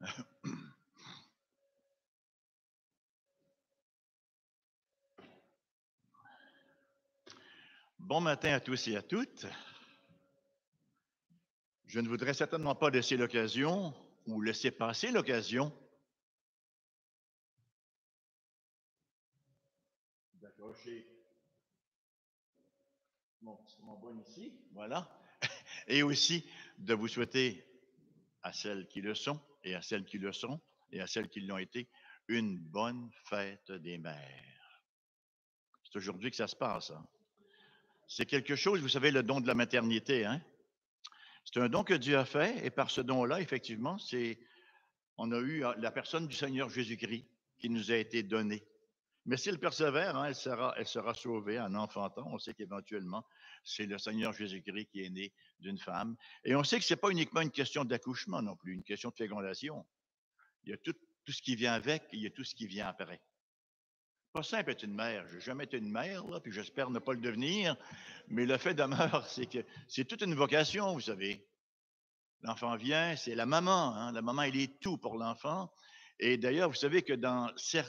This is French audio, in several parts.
Bon matin à tous et à toutes. Je ne voudrais certainement pas laisser l'occasion ou laisser passer l'occasion d'accrocher mon bon ici, voilà, et aussi de vous souhaiter à celles qui le sont et à celles qui le seront et à celles qui l'ont été une bonne fête des mères. C'est aujourd'hui que ça se passe. Hein. C'est quelque chose, vous savez, le don de la maternité. Hein? C'est un don que Dieu a fait et par ce don-là, effectivement, on a eu la personne du Seigneur Jésus-Christ qui nous a été donnée. Mais si elle persévère, hein, elle sera sauvée en enfantant. On sait qu'éventuellement, c'est le Seigneur Jésus-Christ qui est né d'une femme. Et on sait que ce n'est pas uniquement une question d'accouchement non plus, une question de fécondation. Il y a tout ce qui vient avec, il y a tout ce qui vient après. Pas simple être une mère. Je n'ai jamais été une mère, là, puis j'espère ne pas le devenir. Mais le fait demeure, c'est que c'est toute une vocation, vous savez. L'enfant vient, c'est la maman. Hein? La maman, elle est tout pour l'enfant. Et d'ailleurs, vous savez que dans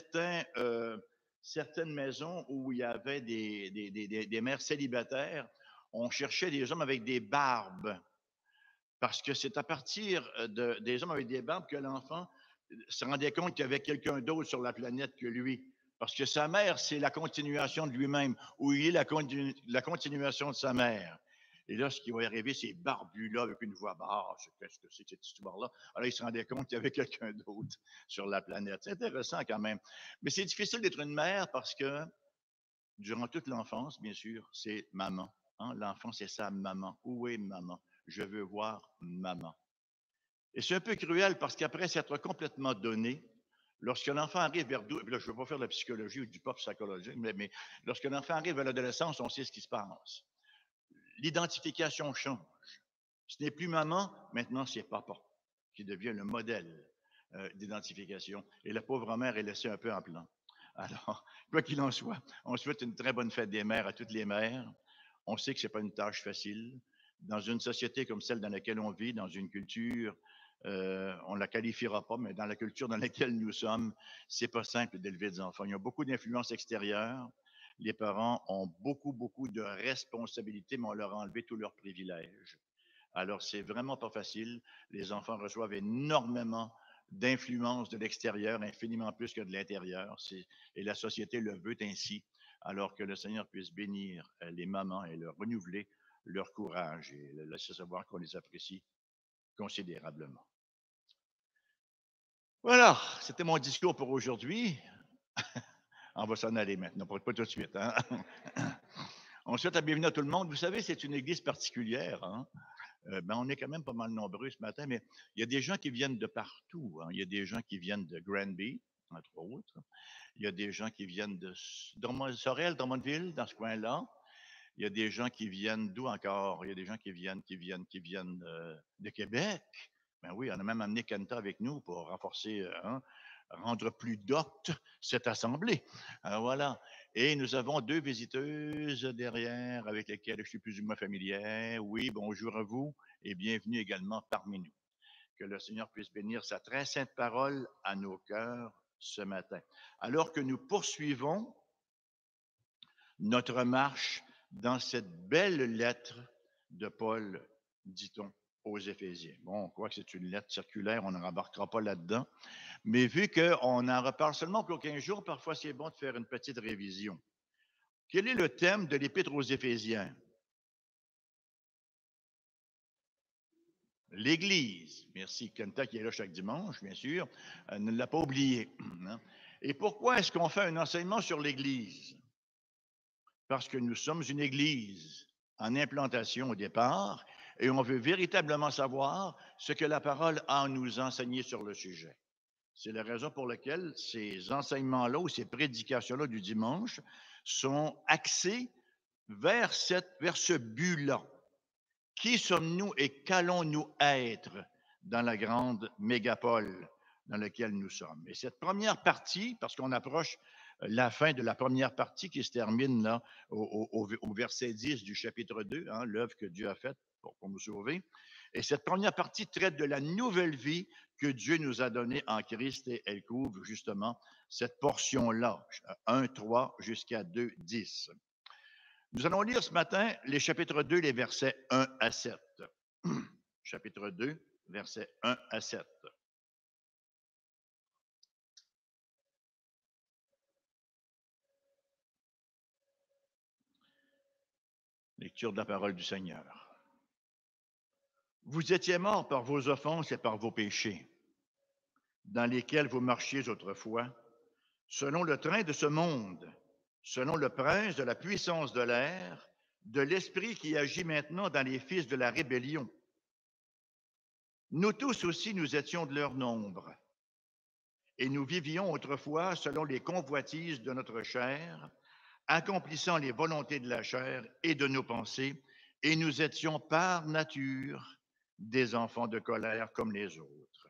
certaines maisons où il y avait des mères célibataires, on cherchait des hommes avec des barbes. Parce que c'est à partir des hommes avec des barbes que l'enfant se rendait compte qu'il y avait quelqu'un d'autre sur la planète que lui. Parce que sa mère, c'est la continuation de lui-même, ou il est la continuation de sa mère. Et là, ce qui va arriver, c'est barbu-là avec une voix basse. Qu'est-ce que c'est cette histoire-là? Alors, il se rendait compte qu'il y avait quelqu'un d'autre sur la planète. C'est intéressant quand même. Mais c'est difficile d'être une mère parce que durant toute l'enfance, bien sûr, c'est maman. Hein? L'enfant, c'est sa maman. Où est maman? Je veux voir maman. Et c'est un peu cruel parce qu'après s'être complètement donné, lorsque l'enfant arrive vers 12, là, je ne veux pas faire de la psychologie ou du pop psychologique, mais lorsque l'enfant arrive à l'adolescence, on sait ce qui se passe. L'identification change. Ce n'est plus maman, maintenant c'est papa qui devient le modèle d'identification. Et la pauvre mère est laissée un peu en plan. Alors, quoi qu'il en soit, on souhaite une très bonne fête des mères à toutes les mères. On sait que ce n'est pas une tâche facile. Dans une société comme celle dans laquelle on vit, dans une culture, on ne la qualifiera pas, mais dans la culture dans laquelle nous sommes, c'est pas simple d'élever des enfants. Il y a beaucoup d'influences extérieures. Les parents ont beaucoup de responsabilités, mais on leur a enlevé tous leurs privilèges. Alors, c'est vraiment pas facile. Les enfants reçoivent énormément d'influence de l'extérieur, infiniment plus que de l'intérieur. Et la société le veut ainsi. Alors que le Seigneur puisse bénir les mamans et leur renouveler leur courage et laisser savoir qu'on les apprécie considérablement. Voilà, c'était mon discours pour aujourd'hui. On va s'en aller maintenant, pas tout de suite. Hein? On souhaite la bienvenue à tout le monde. Vous savez, c'est une église particulière. Hein? On est quand même pas mal nombreux ce matin, mais il y a des gens qui viennent de partout. Hein. Il y a des gens qui viennent de Granby, entre autres. Il y a des gens qui viennent de Sorel, Drummondville, dans ce coin-là. Il y a des gens qui viennent d'où encore? Il y a des gens qui viennent de Québec. Ben oui, on a même amené Kenta avec nous pour renforcer, rendre plus docte cette assemblée. Voilà. Et nous avons deux visiteuses derrière avec lesquelles je suis plus ou moins familier. Oui, bonjour à vous et bienvenue également parmi nous. Que le Seigneur puisse bénir sa très sainte parole à nos cœurs ce matin. Alors que nous poursuivons notre marche dans cette belle lettre de Paul, dit-on, aux Éphésiens. Bon, on croit que c'est une lettre circulaire, on ne rembarquera pas là-dedans. Mais vu qu'on en reparle seulement pour 15 jours, parfois c'est bon de faire une petite révision. Quel est le thème de l'Épître aux Éphésiens? L'Église. Merci. Kenta qui est là chaque dimanche, bien sûr, ne l'a pas oublié. Et pourquoi est-ce qu'on fait un enseignement sur l'Église? Parce que nous sommes une Église en implantation au départ et on veut véritablement savoir ce que la parole a à nous enseigner sur le sujet. C'est la raison pour laquelle ces enseignements-là ou ces prédications-là du dimanche sont axés vers ce but-là. Qui sommes-nous et qu'allons-nous être dans la grande mégapole dans laquelle nous sommes? Et cette première partie, parce qu'on approche la fin de la première partie qui se termine là au verset 10 du chapitre 2, hein, l'œuvre que Dieu a faite pour nous sauver, Et cette première partie traite de la nouvelle vie que Dieu nous a donnée en Christ et elle couvre justement cette portion-là, 1:3 jusqu'à 2:10. Nous allons lire ce matin les chapitres 2, les versets 1 à 7. Chapitre 2, versets 1 à 7. Lecture de la parole du Seigneur. Vous étiez morts par vos offenses et par vos péchés, dans lesquels vous marchiez autrefois, selon le train de ce monde, selon le prince de la puissance de l'air, de l'esprit qui agit maintenant dans les fils de la rébellion. Nous tous aussi, nous étions de leur nombre, et nous vivions autrefois selon les convoitises de notre chair, accomplissant les volontés de la chair et de nos pensées, et nous étions par nature des enfants de colère comme les autres.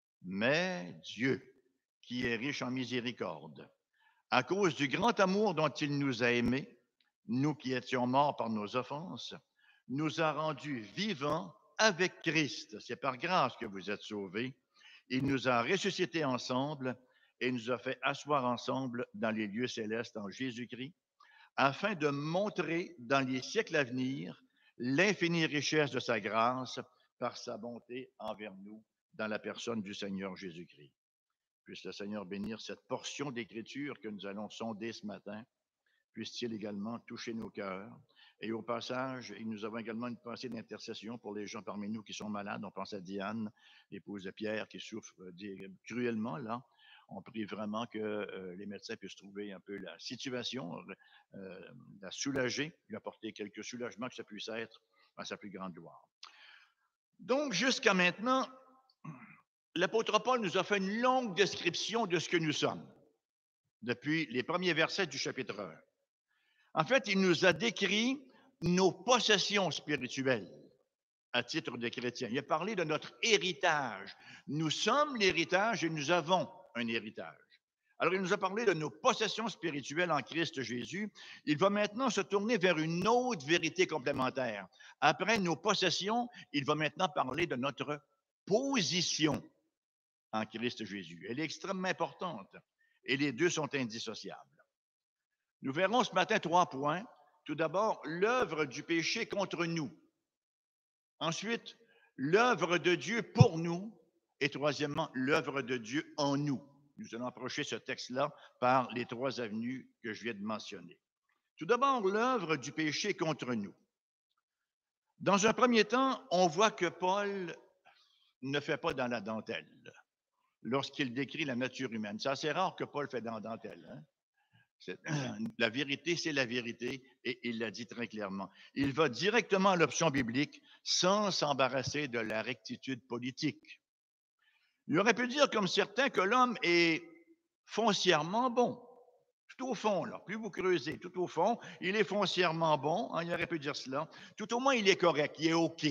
Mais Dieu, qui est riche en miséricorde, à cause du grand amour dont il nous a aimés, nous qui étions morts par nos offenses, nous a rendus vivants avec Christ. C'est par grâce que vous êtes sauvés. Il nous a ressuscités ensemble et nous a fait asseoir ensemble dans les lieux célestes en Jésus-Christ, afin de montrer dans les siècles à venir l'infinie richesse de sa grâce par sa bonté envers nous dans la personne du Seigneur Jésus-Christ. Puisse le Seigneur bénir cette portion d'écriture que nous allons sonder ce matin. Puisse-t-il également toucher nos cœurs. Et au passage, nous avons également une pensée d'intercession pour les gens parmi nous qui sont malades. On pense à Diane, l'épouse de Pierre, qui souffre cruellement là. On prie vraiment que les médecins puissent trouver un peu la situation, la soulager, lui apporter quelques soulagements que ça puisse être à sa plus grande gloire. Donc, jusqu'à maintenant, l'apôtre Paul nous a fait une longue description de ce que nous sommes, depuis les premiers versets du chapitre 1. En fait, il nous a décrit nos possessions spirituelles à titre de chrétiens. Il a parlé de notre héritage. Nous sommes l'héritage et nous avons un héritage. Alors, il nous a parlé de nos possessions spirituelles en Christ Jésus. Il va maintenant se tourner vers une autre vérité complémentaire. Après nos possessions, il va maintenant parler de notre position en Christ Jésus. Elle est extrêmement importante et les deux sont indissociables. Nous verrons ce matin 3 points. Tout d'abord, l'œuvre du péché contre nous. Ensuite, l'œuvre de Dieu pour nous. Et troisièmement, l'œuvre de Dieu en nous. Nous allons approcher ce texte-là par les 3 avenues que je viens de mentionner. Tout d'abord, l'œuvre du péché contre nous. Dans un premier temps, on voit que Paul ne fait pas dans la dentelle lorsqu'il décrit la nature humaine. C'est assez rare que Paul fait dans la dentelle. La vérité, c'est la vérité, et il l'a dit très clairement. Il va directement à l'option biblique sans s'embarrasser de la rectitude politique. Il aurait pu dire, comme certains, que l'homme est foncièrement bon. Tout au fond, là, plus vous creusez, tout au fond, il est foncièrement bon. Il aurait pu dire cela. Tout au moins, il est correct, il est OK.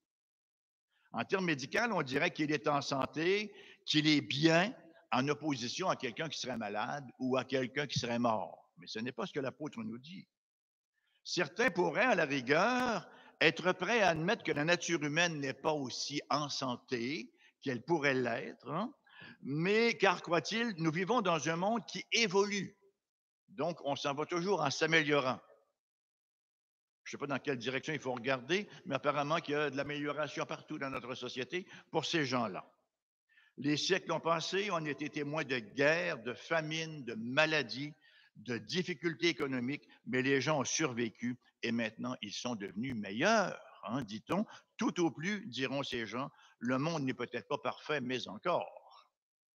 En termes médicaux, on dirait qu'il est en santé, qu'il est bien, en opposition à quelqu'un qui serait malade ou à quelqu'un qui serait mort. Mais ce n'est pas ce que l'apôtre nous dit. Certains pourraient, à la rigueur, être prêts à admettre que la nature humaine n'est pas aussi en santé qu'elle pourrait l'être, hein? Mais car, croit-il, nous vivons dans un monde qui évolue. Donc, on s'en va toujours en s'améliorant. Je ne sais pas dans quelle direction il faut regarder, mais apparemment qu'il y a de l'amélioration partout dans notre société pour ces gens-là. Les siècles ont passé, on a été témoins de guerres, de famines, de maladies, de difficultés économiques, mais les gens ont survécu et maintenant ils sont devenus meilleurs, hein, dit-on. Tout au plus, diront ces gens, le monde n'est peut-être pas parfait, mais encore.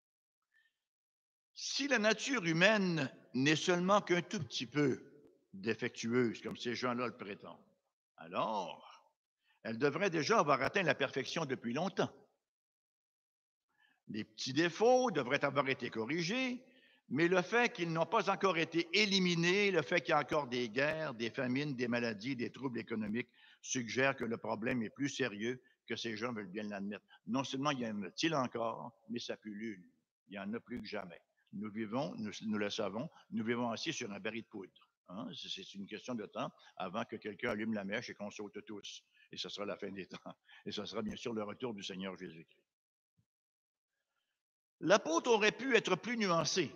Si la nature humaine n'est seulement qu'un tout petit peu défectueuse, comme ces gens-là le prétendent, alors elle devrait déjà avoir atteint la perfection depuis longtemps. Les petits défauts devraient avoir été corrigés, mais le fait qu'ils n'ont pas encore été éliminés, le fait qu'il y a encore des guerres, des famines, des maladies, des troubles économiques, suggère que le problème est plus sérieux que ces gens veulent bien l'admettre. Non seulement il y en a-t-il encore, mais ça pullule. Il y en a plus que jamais. Nous vivons, nous le savons, nous vivons assis sur un baril de poudre. Hein? C'est une question de temps avant que quelqu'un allume la mèche et qu'on saute tous. Et ce sera la fin des temps. Et ce sera bien sûr le retour du Seigneur Jésus-Christ. L'apôtre aurait pu être plus nuancé.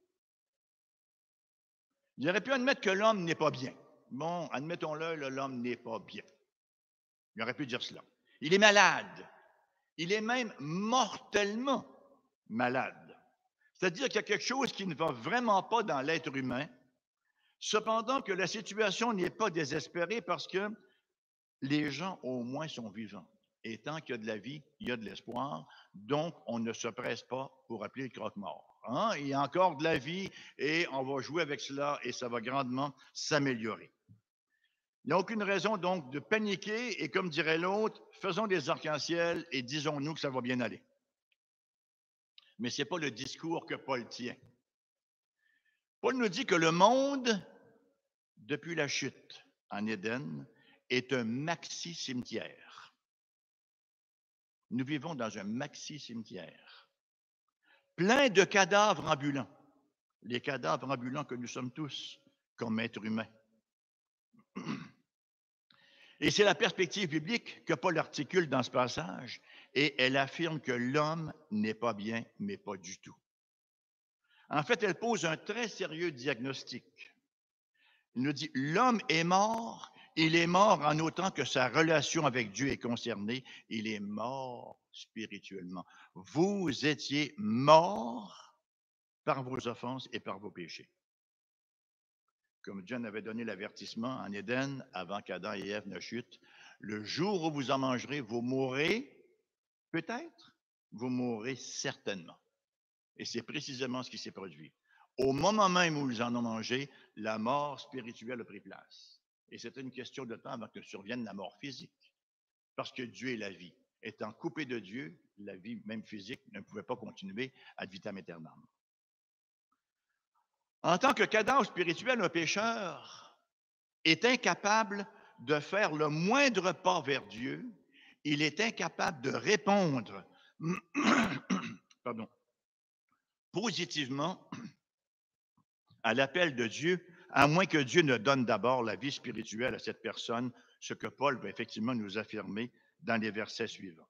Il aurait pu admettre que l'homme n'est pas bien. Bon, admettons-le, l'homme n'est pas bien. Il aurait pu dire cela. Il est malade. Il est même mortellement malade. C'est-à-dire qu'il y a quelque chose qui ne va vraiment pas dans l'être humain, cependant que la situation n'est pas désespérée parce que les gens au moins sont vivants. Et tant qu'il y a de la vie, il y a de l'espoir. Donc, on ne se presse pas pour appeler le croque-mort. Hein? Il y a encore de la vie et on va jouer avec cela et ça va grandement s'améliorer. Il n'y a aucune raison donc de paniquer et comme dirait l'autre, faisons des arcs-en-ciel et disons-nous que ça va bien aller. Mais ce n'est pas le discours que Paul tient. Paul nous dit que le monde, depuis la chute en Éden, est un maxi-cimetière. Nous vivons dans un maxi-cimetière, plein de cadavres ambulants, les cadavres ambulants que nous sommes tous comme êtres humains. Et c'est la perspective biblique que Paul articule dans ce passage, et elle affirme que l'homme n'est pas bien, mais pas du tout. En fait, elle pose un très sérieux diagnostic. Il nous dit, l'homme est mort, il est mort en autant que sa relation avec Dieu est concernée, il est mort spirituellement. Vous étiez morts par vos offenses et par vos péchés. Comme Dieu en avait donné l'avertissement en Éden avant qu'Adam et Ève ne chutent, le jour où vous en mangerez, vous mourrez, peut-être, vous mourrez certainement. Et c'est précisément ce qui s'est produit. Au moment même où ils en ont mangé, la mort spirituelle a pris place. Et c'était une question de temps avant que survienne la mort physique. Parce que Dieu est la vie. Étant coupé de Dieu, la vie, même physique, ne pouvait pas continuer ad vitam aeternam. En tant que cadavre spirituel, un pécheur est incapable de faire le moindre pas vers Dieu. Il est incapable de répondre positivement à l'appel de Dieu, à moins que Dieu ne donne d'abord la vie spirituelle à cette personne, ce que Paul va effectivement nous affirmer dans les versets suivants.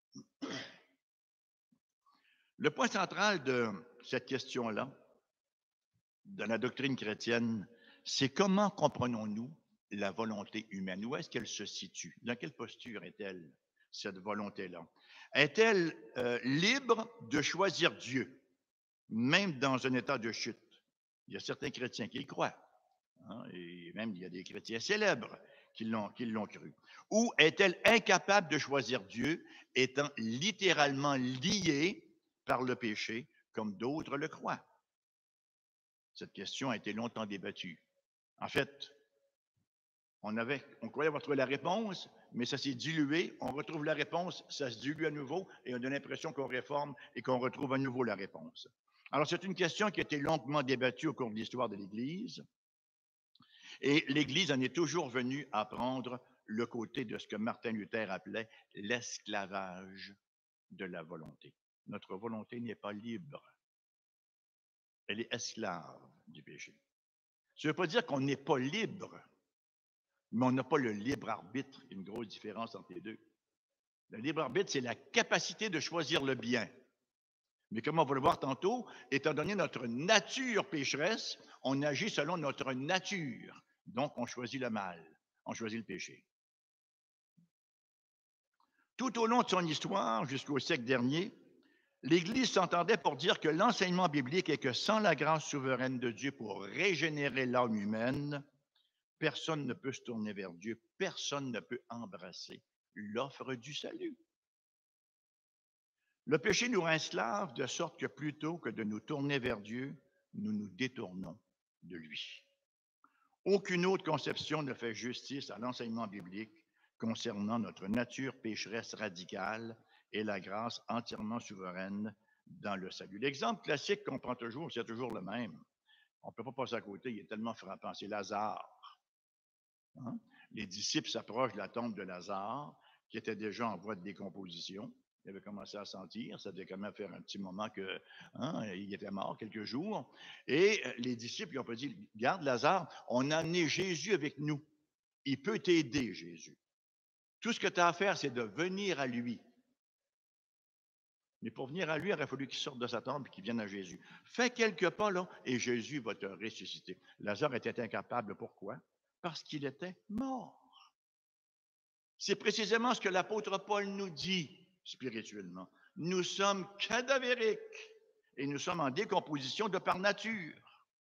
Le point central de cette question-là, dans la doctrine chrétienne, c'est comment comprenons-nous la volonté humaine? Où est-ce qu'elle se situe? Dans quelle posture est-elle, cette volonté-là? Est-elle libre de choisir Dieu, même dans un état de chute? Il y a certains chrétiens qui y croient, hein, et même il y a des chrétiens célèbres qui l'ont cru. Ou est-elle incapable de choisir Dieu, étant littéralement liée par le péché, comme d'autres le croient? Cette question a été longtemps débattue. En fait, on croyait avoir trouvé la réponse, mais ça s'est dilué. On retrouve la réponse, ça se dilue à nouveau, et on a l'impression qu'on réforme et qu'on retrouve à nouveau la réponse. Alors, c'est une question qui a été longuement débattue au cours de l'histoire de l'Église. Et l'Église en est toujours venue à prendre le côté de ce que Martin Luther appelait l'esclavage de la volonté. Notre volonté n'est pas libre. Elle est esclave du péché. Ça ne veut pas dire qu'on n'est pas libre, mais on n'a pas le libre arbitre. Il y a une grosse différence entre les deux. Le libre arbitre, c'est la capacité de choisir le bien. Mais comme on va le voir tantôt, étant donné notre nature pécheresse, on agit selon notre nature. Donc, on choisit le mal, on choisit le péché. Tout au long de son histoire, jusqu'au siècle dernier, l'Église s'entendait pour dire que l'enseignement biblique est que sans la grâce souveraine de Dieu pour régénérer l'âme humaine, personne ne peut se tourner vers Dieu, personne ne peut embrasser l'offre du salut. Le péché nous rend esclaves de sorte que plutôt que de nous tourner vers Dieu, nous nous détournons de lui. Aucune autre conception ne fait justice à l'enseignement biblique concernant notre nature pécheresse radicale et la grâce entièrement souveraine dans le salut. L'exemple classique qu'on prend toujours, c'est toujours le même. On ne peut pas passer à côté, il est tellement frappant. C'est Lazare. Hein? Les disciples s'approchent de la tombe de Lazare, qui était déjà en voie de décomposition. Il avait commencé à sentir, ça devait quand même faire un petit moment qu'il était mort, quelques jours. Et les disciples, ils ont pas dit, garde Lazare, on a amené Jésus avec nous. Il peut t'aider, Jésus. Tout ce que tu as à faire, c'est de venir à lui. Mais pour venir à lui, il aurait fallu qu'il sorte de sa tombe et qu'il vienne à Jésus. Fais quelques pas, là, et Jésus va te ressusciter. Lazare était incapable. Pourquoi? Parce qu'il était mort. C'est précisément ce que l'apôtre Paul nous dit spirituellement. Nous sommes cadavériques et nous sommes en décomposition de par nature.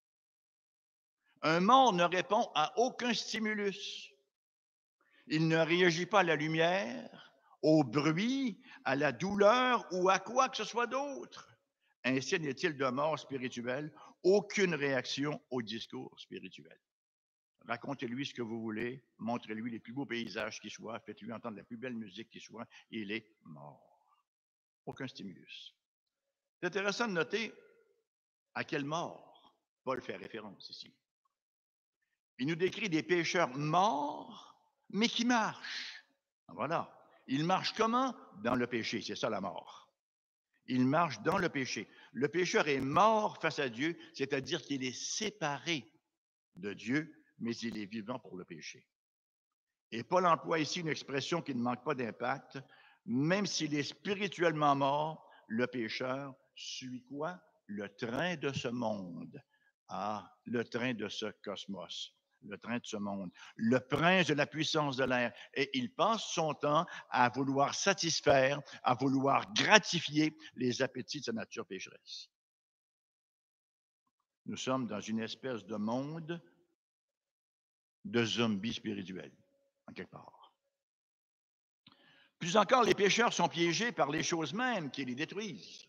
Un mort ne répond à aucun stimulus. Il ne réagit pas à la lumière, au bruit, à la douleur ou à quoi que ce soit d'autre. Ainsi n'est-il de mort spirituelle, aucune réaction au discours spirituel. Racontez-lui ce que vous voulez, montrez-lui les plus beaux paysages qui soient, faites-lui entendre la plus belle musique qui soit, il est mort. Aucun stimulus. C'est intéressant de noter à quelle mort Paul fait référence ici. Il nous décrit des pécheurs morts, mais qui marchent. Voilà. Ils marchent comment? Dans le péché, c'est ça la mort. Il marche dans le péché. Le pécheur est mort face à Dieu, c'est-à-dire qu'il est séparé de Dieu, mais il est vivant pour le péché. Et Paul emploie ici une expression qui ne manque pas d'impact. Même s'il est spirituellement mort, le pécheur suit quoi? Le train de ce monde. Ah, le train de ce cosmos, le train de ce monde, le prince de la puissance de l'air. Et il passe son temps à vouloir satisfaire, à vouloir gratifier les appétits de sa nature pécheresse. Nous sommes dans une espèce de monde de zombies spirituels, en quelque part. Plus encore, les pécheurs sont piégés par les choses mêmes qui les détruisent.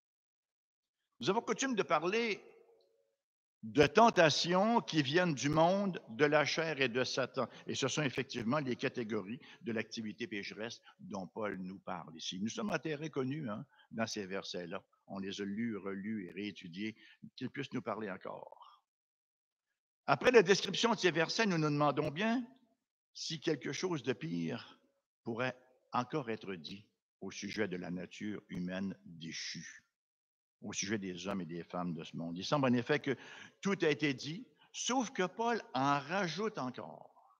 Nous avons coutume de parler de tentations qui viennent du monde, de la chair et de Satan. Et ce sont effectivement les catégories de l'activité pécheresse dont Paul nous parle ici. Nous sommes atterrés connus dans ces versets-là. On les a lus, relus et réétudiés, qu'ils puissent nous parler encore. Après la description de ces versets, nous nous demandons bien si quelque chose de pire pourrait encore être dit au sujet de la nature humaine déchue, au sujet des hommes et des femmes de ce monde. Il semble en effet que tout a été dit, sauf que Paul en rajoute encore.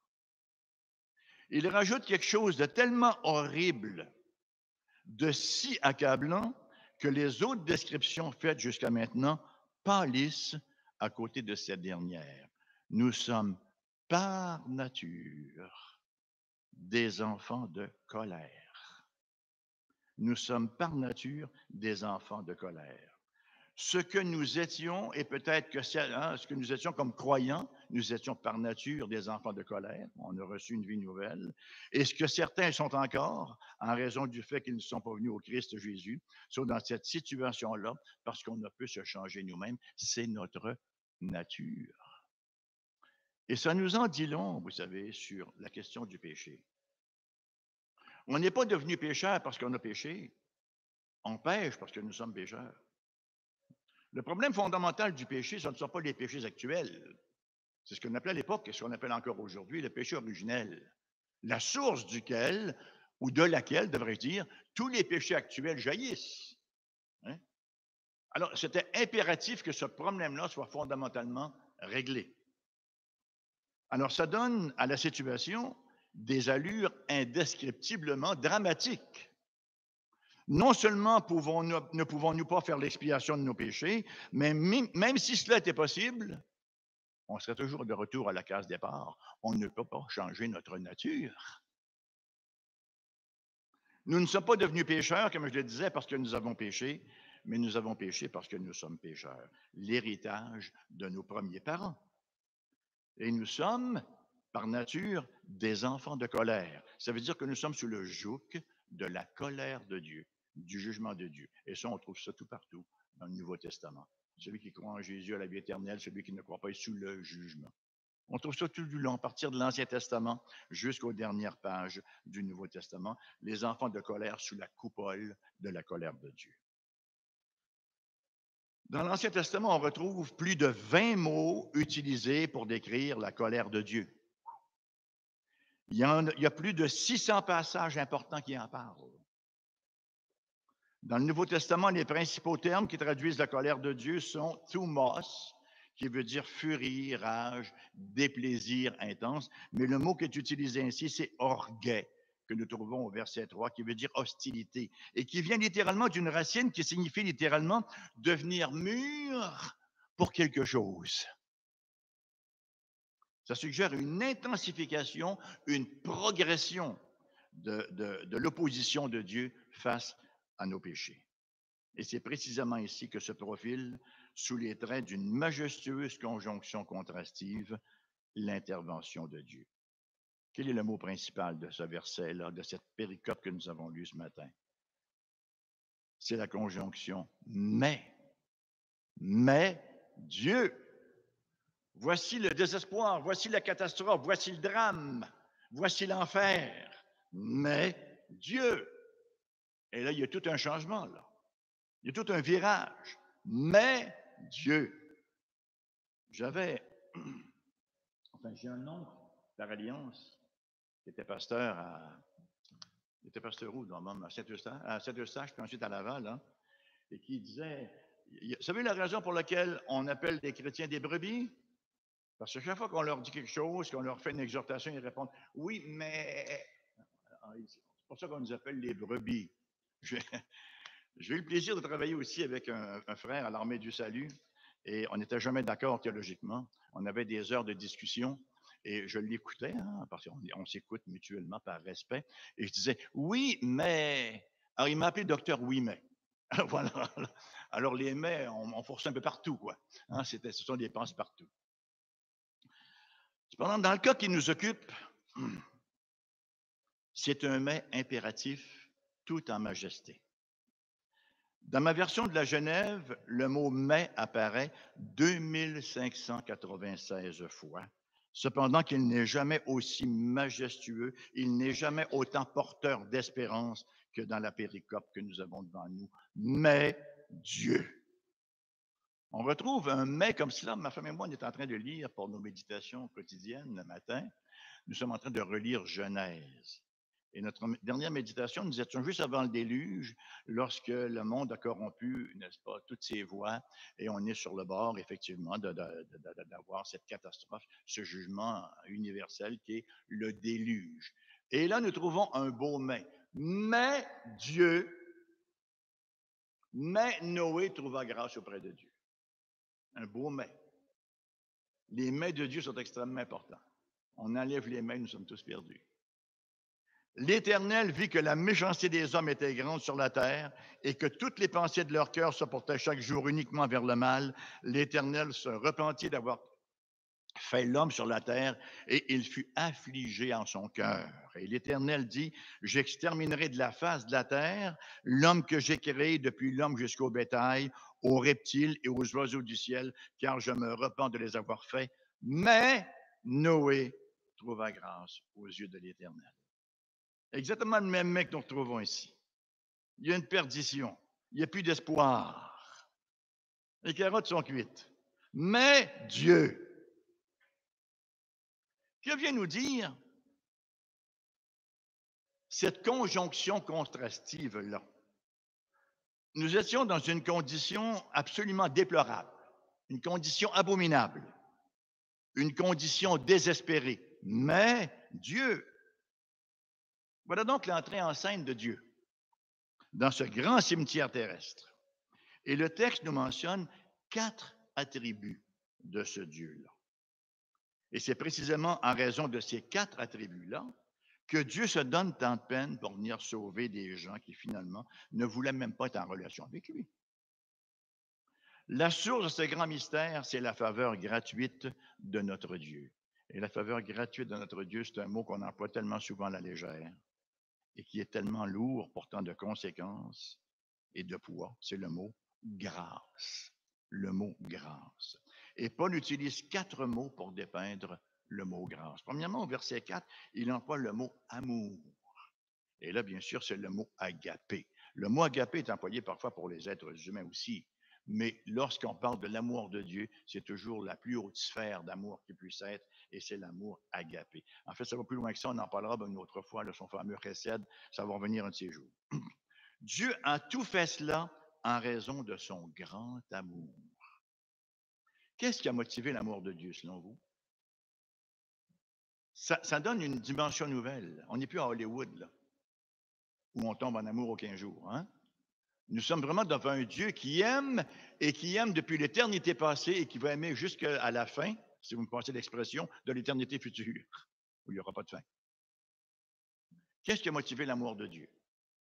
Il rajoute quelque chose de tellement horrible, de si accablant, que les autres descriptions faites jusqu'à maintenant pâlissent à côté de cette dernière. Nous sommes par nature des enfants de colère. Nous sommes par nature des enfants de colère. Ce que nous étions, et peut-être que ce que nous étions comme croyants, nous étions par nature des enfants de colère. On a reçu une vie nouvelle. Et ce que certains sont encore, en raison du fait qu'ils ne sont pas venus au Christ Jésus, sont dans cette situation-là parce qu'on ne peut se changer nous-mêmes. C'est notre nature. Et ça nous en dit long, vous savez, sur la question du péché. On n'est pas devenu pécheur parce qu'on a péché. On pêche parce que nous sommes pécheurs. Le problème fondamental du péché, ce ne sont pas les péchés actuels. C'est ce qu'on appelait à l'époque et ce qu'on appelle encore aujourd'hui le péché originel. La source duquel, ou de laquelle, devrais-je dire, tous les péchés actuels jaillissent. Hein? Alors, c'était impératif que ce problème-là soit fondamentalement réglé. Alors, ça donne à la situation des allures indescriptiblement dramatiques. Non seulement ne pouvons-nous pas faire l'expiation de nos péchés, mais même si cela était possible, on serait toujours de retour à la case départ. On ne peut pas changer notre nature. Nous ne sommes pas devenus pécheurs, comme je le disais, parce que nous avons péché, mais nous avons péché parce que nous sommes pécheurs. L'héritage de nos premiers parents. Et nous sommes, par nature, des enfants de colère. Ça veut dire que nous sommes sous le joug de la colère de Dieu, du jugement de Dieu. Et ça, on trouve ça tout partout dans le Nouveau Testament. Celui qui croit en Jésus a la vie éternelle, celui qui ne croit pas est sous le jugement. On trouve ça tout du long, à partir de l'Ancien Testament jusqu'aux dernières pages du Nouveau Testament, les enfants de colère sous la coupole de la colère de Dieu. Dans l'Ancien Testament, on retrouve plus de 20 mots utilisés pour décrire la colère de Dieu. Il y a plus de 600 passages importants qui en parlent. Dans le Nouveau Testament, les principaux termes qui traduisent la colère de Dieu sont thumos, qui veut dire furie, rage, déplaisir intense. Mais le mot qui est utilisé ici, c'est orguet, que nous trouvons au verset 3, qui veut dire hostilité, et qui vient littéralement d'une racine qui signifie littéralement devenir mûr pour quelque chose. Ça suggère une intensification, une progression de l'opposition de Dieu face à nos péchés. Et c'est précisément ici que se profile, sous les traits d'une majestueuse conjonction contrastive, l'intervention de Dieu. Quel est le mot principal de ce verset-là, de cette péricope que nous avons lue ce matin? C'est la conjonction mais. Mais Dieu. Voici le désespoir, voici la catastrophe, voici le drame, voici l'enfer. Mais Dieu. Et là, il y a tout un changement, là. Il y a tout un virage. Mais Dieu. J'ai un oncle par alliance qui était pasteur il était pasteur où, à Saint-Eustache, puis ensuite à Laval, hein, et qui disait, vous savez la raison pour laquelle on appelle les chrétiens des brebis? Parce que chaque fois qu'on leur dit quelque chose, qu'on leur fait une exhortation, ils répondent « Oui, mais… » C'est pour ça qu'on nous appelle les brebis. J'ai eu le plaisir de travailler aussi avec un frère à l'Armée du Salut, et on n'était jamais d'accord théologiquement. On avait des heures de discussion, et je l'écoutais, hein, parce qu'on s'écoute mutuellement par respect, et je disais « Oui, mais… » Alors, il m'a appelé docteur « Oui, mais ». Voilà. Alors, les mais, on forçait un peu partout, quoi. Hein, ce sont des passe-partout. Cependant, dans le cas qui nous occupe, c'est un mais impératif tout en majesté. Dans ma version de la Genève, le mot mais apparaît 2596 fois. Cependant qu'il n'est jamais aussi majestueux, il n'est jamais autant porteur d'espérance que dans la péricope que nous avons devant nous. Mais Dieu. On retrouve un mais comme cela. Ma femme et moi, on est en train de lire pour nos méditations quotidiennes le matin. Nous sommes en train de relire Genèse. Et notre dernière méditation, nous étions juste avant le déluge, lorsque le monde a corrompu, n'est-ce pas, toutes ses voies, et on est sur le bord, effectivement, d'avoir cette catastrophe, ce jugement universel qui est le déluge. Et là, nous trouvons un beau mais. Mais Dieu, mais Noé trouva grâce auprès de Dieu. Un beau mais. Les mais de Dieu sont extrêmement importants. On enlève les mais, nous sommes tous perdus. L'Éternel vit que la méchanceté des hommes était grande sur la terre et que toutes les pensées de leur cœur se portaient chaque jour uniquement vers le mal. L'Éternel se repentit d'avoir fait l'homme sur la terre et il fut affligé en son cœur. Et l'Éternel dit, j'exterminerai de la face de la terre l'homme que j'ai créé depuis l'homme jusqu'au bétail, aux reptiles et aux oiseaux du ciel, car je me repens de les avoir faits. Mais Noé trouva grâce aux yeux de l'Éternel. Exactement le même mec que nous retrouvons ici. Il y a une perdition. Il n'y a plus d'espoir. Les carottes sont cuites. Mais Dieu, que vient nous dire cette conjonction contrastive-là? Nous étions dans une condition absolument déplorable, une condition abominable, une condition désespérée. Mais Dieu, voilà donc l'entrée en scène de Dieu dans ce grand cimetière terrestre. Et le texte nous mentionne 4 attributs de ce Dieu-là. Et c'est précisément en raison de ces 4 attributs-là que Dieu se donne tant de peine pour venir sauver des gens qui finalement ne voulaient même pas être en relation avec lui. La source de ce grand mystère, c'est la faveur gratuite de notre Dieu. Et la faveur gratuite de notre Dieu, c'est un mot qu'on emploie tellement souvent à la légère et qui est tellement lourd, portant de conséquences et de poids. C'est le mot grâce. Le mot grâce. Et Paul utilise 4 mots pour dépeindre le mot grâce. Premièrement, au verset 4, il emploie le mot amour. Et là, bien sûr, c'est le mot agapé. Le mot agapé est employé parfois pour les êtres humains aussi. Mais lorsqu'on parle de l'amour de Dieu, c'est toujours la plus haute sphère d'amour qui puisse être, et c'est l'amour agapé. En fait, ça va plus loin que ça, on en parlera une autre fois, son fameux chesed, ça va revenir un de ces jours. Dieu a tout fait cela en raison de son grand amour. Qu'est-ce qui a motivé l'amour de Dieu, selon vous? Ça donne une dimension nouvelle. On n'est plus à Hollywood, là, où on tombe en amour aux 15 jours. Hein? Nous sommes vraiment devant un Dieu qui aime et qui aime depuis l'éternité passée et qui va aimer jusqu'à la fin, si vous me passez l'expression, de l'éternité future, où il n'y aura pas de fin. Qu'est-ce qui a motivé l'amour de Dieu?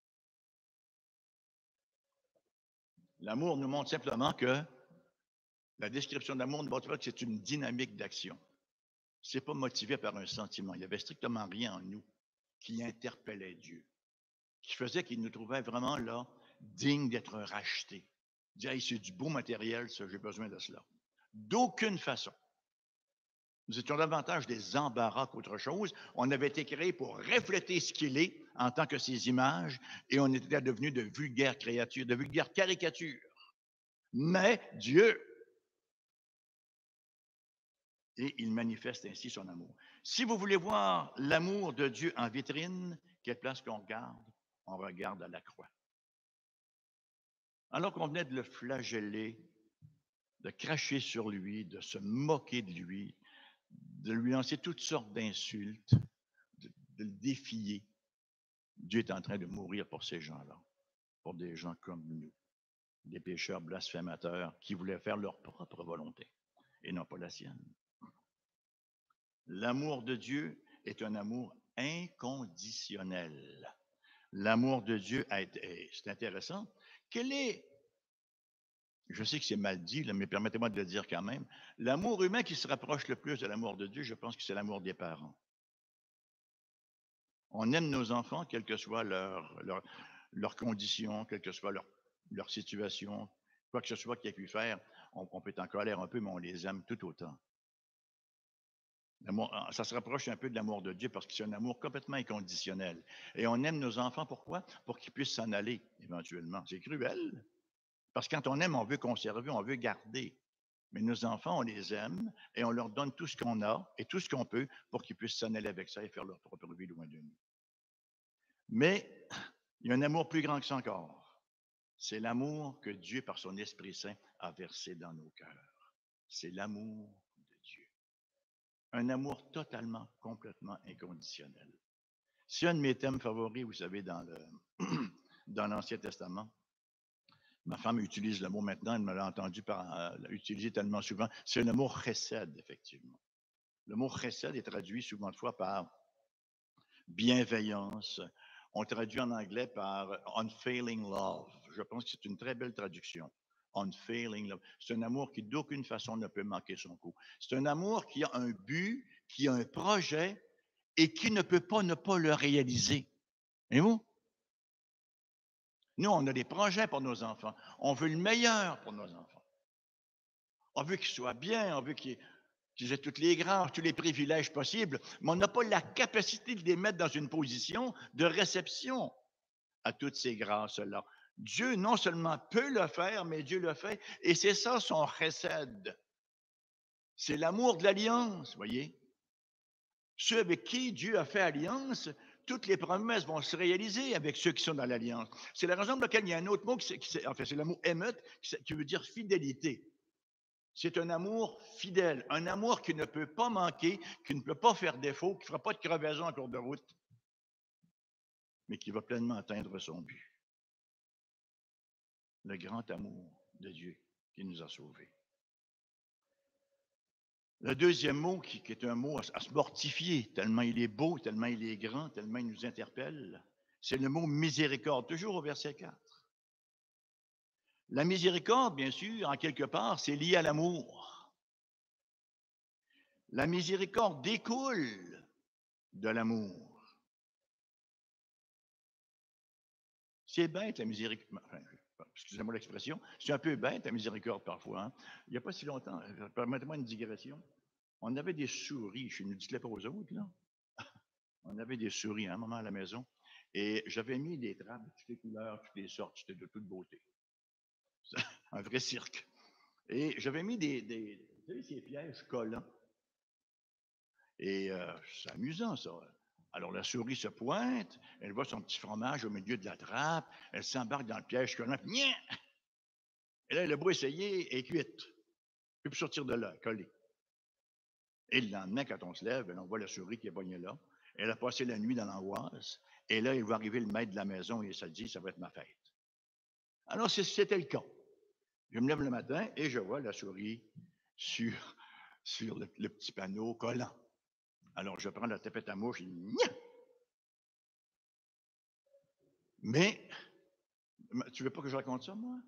L'amour nous montre simplement que la description de l'amour nous montre que c'est une dynamique d'action. Ce n'est pas motivé par un sentiment. Il n'y avait strictement rien en nous qui interpellait Dieu, qui faisait qu'il nous trouvait vraiment là, dignes d'être rachetés. Dit, hey, c'est du beau matériel, ça, j'ai besoin de cela. D'aucune façon. Nous étions davantage des embarras qu'autre chose. On avait été créés pour refléter ce qu'il est en tant que ses images et on était devenus de vulgaires créatures, de vulgaires caricatures. Mais Dieu, et il manifeste ainsi son amour. Si vous voulez voir l'amour de Dieu en vitrine, quelle place qu'on regarde? On regarde à la croix. Alors qu'on venait de le flageller, de cracher sur lui, de se moquer de lui lancer toutes sortes d'insultes, de le défier, Dieu est en train de mourir pour ces gens-là, pour des gens comme nous, des pécheurs blasphémateurs qui voulaient faire leur propre volonté et non pas la sienne. L'amour de Dieu est un amour inconditionnel. L'amour de Dieu, c'est intéressant. Quel est, je sais que c'est mal dit, là, mais permettez-moi de le dire quand même, l'amour humain qui se rapproche le plus de l'amour de Dieu, je pense que c'est l'amour des parents. On aime nos enfants, quelle que soit leur condition, quelle que soit leur situation, quoi que ce soit qu'il ait pu faire, on peut être en colère un peu, mais on les aime tout autant. Ça se rapproche un peu de l'amour de Dieu parce que c'est un amour complètement inconditionnel. Et on aime nos enfants, pourquoi? Pour qu'ils puissent s'en aller éventuellement. C'est cruel. Parce que quand on aime, on veut conserver, on veut garder. Mais nos enfants, on les aime et on leur donne tout ce qu'on a et tout ce qu'on peut pour qu'ils puissent s'en aller avec ça et faire leur propre vie loin de nous. Mais il y a un amour plus grand que ça encore. C'est l'amour que Dieu, par son Esprit Saint, a versé dans nos cœurs. C'est l'amour de Dieu. Un amour totalement, complètement inconditionnel. C'est un de mes thèmes favoris, vous savez, dans l'Ancien Testament. Ma femme utilise le mot maintenant, elle me l'a entendu utiliser tellement souvent. C'est le mot chesed, effectivement. Le mot chesed est traduit souvent de fois par bienveillance. On traduit en anglais par unfailing love. Je pense que c'est une très belle traduction. Unfailing love. C'est un amour qui d'aucune façon ne peut manquer son coup. C'est un amour qui a un but, qui a un projet et qui ne peut pas ne pas le réaliser. Et vous? Nous, on a des projets pour nos enfants. On veut le meilleur pour nos enfants. On veut qu'ils soient bien, on veut qu'ils aient toutes les grâces, tous les privilèges possibles, mais on n'a pas la capacité de les mettre dans une position de réception à toutes ces grâces-là. Dieu non seulement peut le faire, mais Dieu le fait. Et c'est ça son chesed. C'est l'amour de l'alliance, voyez. Ceux avec qui Dieu a fait alliance, toutes les promesses vont se réaliser avec ceux qui sont dans l'alliance. C'est la raison pour laquelle il y a un autre mot, c'est le mot émet, qui veut dire fidélité. C'est un amour fidèle, un amour qui ne peut pas manquer, qui ne peut pas faire défaut, qui ne fera pas de crevaison en cours de route, mais qui va pleinement atteindre son but. Le grand amour de Dieu qui nous a sauvés. Le deuxième mot, qui est un mot à se mortifier, tellement il est beau, tellement il est grand, tellement il nous interpelle, c'est le mot miséricorde, toujours au verset 4. La miséricorde, bien sûr, en quelque part, c'est lié à l'amour. La miséricorde découle de l'amour. C'est bête, la miséricorde. Enfin, excusez-moi l'expression, c'est un peu bête, la miséricorde, parfois. Hein? Il n'y a pas si longtemps, permettez-moi une digression. On avait des souris chez nous, dites-le pas aux autres, là. On avait des souris à un moment à la maison. Et j'avais mis des trappes de toutes les couleurs, toutes les sortes, c'était de toute beauté. Un vrai cirque. Et j'avais mis vous savez, ces pièges collants. Et c'est amusant, ça. Alors la souris se pointe, elle voit son petit fromage au milieu de la trappe, elle s'embarque dans le piège collant, puis nia! Et là, elle a beau essayer, elle est cuite. Elle ne peut plus sortir de là, collée. Et le lendemain, quand on se lève, on voit la souris qui est pognée là. Elle a passé la nuit dans l'angoisse. Et là, il va arriver le maître de la maison et ça dit, ça va être ma fête. Alors, c'était le cas. Je me lève le matin et je vois la souris sur, sur le petit panneau collant. Alors, je prends la tapette à mouche et Nya! Mais, tu veux pas que je raconte ça, moi?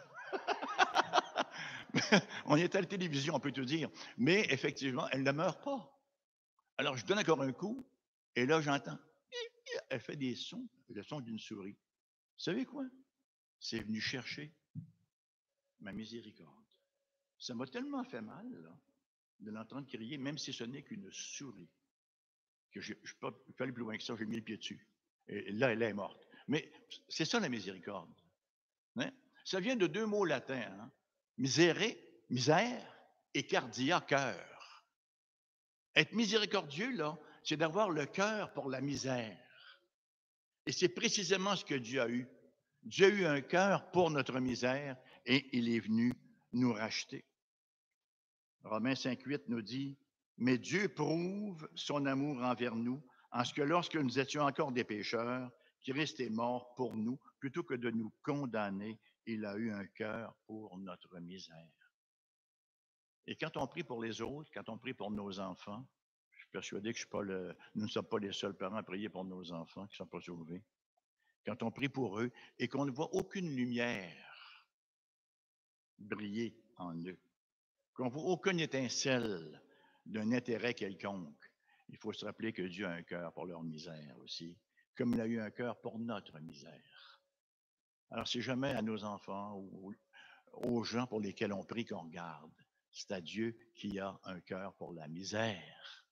On est à la télévision, on peut te dire. Mais effectivement, elle ne meurt pas. Alors, je donne encore un coup et là, j'entends. Elle fait des sons, le son d'une souris. Vous savez quoi? C'est venu chercher ma miséricorde. Ça m'a tellement fait mal, là, de l'entendre crier, même si ce n'est qu'une souris, que je ne peux aller plus loin que ça, j'ai mis le pied dessus. Et là, elle est morte. Mais c'est ça la miséricorde. Hein? Ça vient de deux mots latins, hein? Misère et cardia, cœur. Être miséricordieux, là, c'est d'avoir le cœur pour la misère. Et c'est précisément ce que Dieu a eu. Dieu a eu un cœur pour notre misère et il est venu nous racheter. Romains 5,8 nous dit, mais Dieu prouve son amour envers nous en ce que lorsque nous étions encore des pécheurs, Christ est mort pour nous, plutôt que de nous condamner, il a eu un cœur pour notre misère. Et quand on prie pour les autres, quand on prie pour nos enfants, je suis persuadé que nous ne sommes pas les seuls parents à prier pour nos enfants qui ne sont pas sauvés. Quand on prie pour eux et qu'on ne voit aucune lumière briller en eux, qu'on ne voit aucune étincelle d'un intérêt quelconque, il faut se rappeler que Dieu a un cœur pour leur misère aussi, comme il a eu un cœur pour notre misère. Alors, c'est jamais à nos enfants ou aux gens pour lesquels on prie qu'on regarde. C'est à Dieu qui a un cœur pour la misère.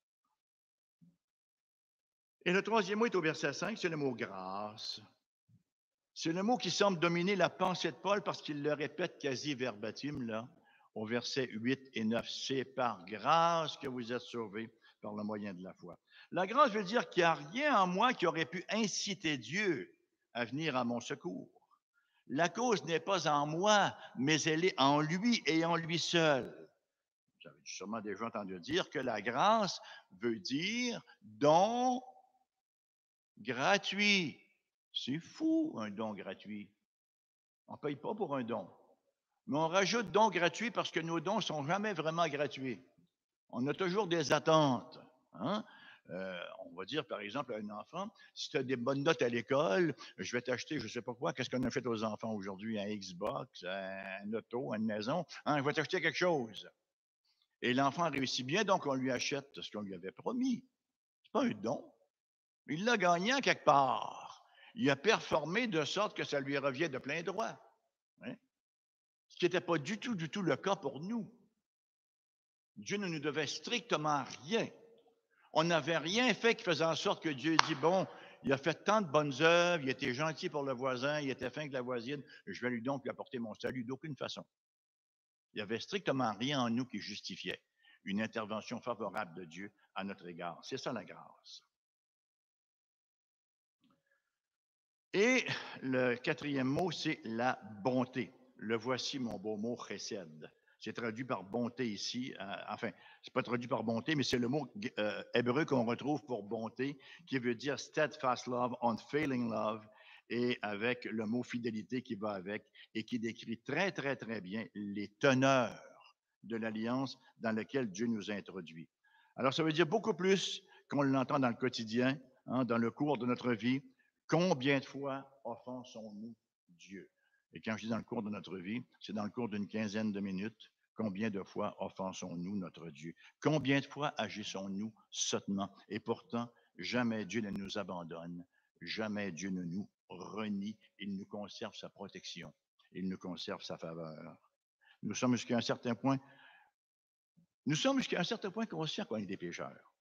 Et le troisième mot est au verset 5, c'est le mot grâce. C'est le mot qui semble dominer la pensée de Paul parce qu'il le répète quasi verbatim, là, au verset 8 et 9. C'est par grâce que vous êtes sauvés par le moyen de la foi. La grâce veut dire qu'il n'y a rien en moi qui aurait pu inciter Dieu à venir à mon secours. La cause n'est pas en moi, mais elle est en lui et en lui seul. Vous avez sûrement déjà entendu dire que la grâce veut dire don gratuit. C'est fou, un don gratuit. On ne paye pas pour un don. Mais on rajoute don gratuit parce que nos dons ne sont jamais vraiment gratuits. On a toujours des attentes. Hein? On va dire, par exemple, à un enfant, si tu as des bonnes notes à l'école, je vais t'acheter, je ne sais pas quoi, qu'est-ce qu'on a fait aux enfants aujourd'hui, un Xbox, un auto, une maison, hein, je vais t'acheter quelque chose. Et l'enfant réussit bien, donc on lui achète ce qu'on lui avait promis. Ce n'est pas un don. Il l'a gagné en quelque part. Il a performé de sorte que ça lui revient de plein droit. Hein? Ce qui n'était pas du tout le cas pour nous. Dieu ne nous devait strictement rien. On n'avait rien fait qui faisait en sorte que Dieu dit, bon, il a fait tant de bonnes œuvres, il était gentil pour le voisin, il était fin avec la voisine, je vais lui donc lui apporter mon salut d'aucune façon. Il n'y avait strictement rien en nous qui justifiait une intervention favorable de Dieu à notre égard. C'est ça la grâce. Et le quatrième mot, c'est la bonté. Le voici mon beau mot chesed. C'est traduit par bonté ici. Enfin, c'est pas traduit par bonté, mais c'est le mot hébreu qu'on retrouve pour bonté, qui veut dire steadfast love, unfailing love, et avec le mot fidélité qui va avec, et qui décrit très, très, très bien les teneurs de l'alliance dans laquelle Dieu nous a introduits. Alors, ça veut dire beaucoup plus qu'on l'entend dans le quotidien, hein, dans le cours de notre vie. Combien de fois offensons-nous Dieu? Et quand je dis dans le cours de notre vie, c'est dans le cours d'une quinzaine de minutes. Combien de fois offensons-nous notre Dieu? Combien de fois agissons-nous sottement? Et pourtant, jamais Dieu ne nous abandonne, jamais Dieu ne nous renie. Il nous conserve sa protection, il nous conserve sa faveur. Nous sommes jusqu'à un certain point conscients qu'on est des pécheurs.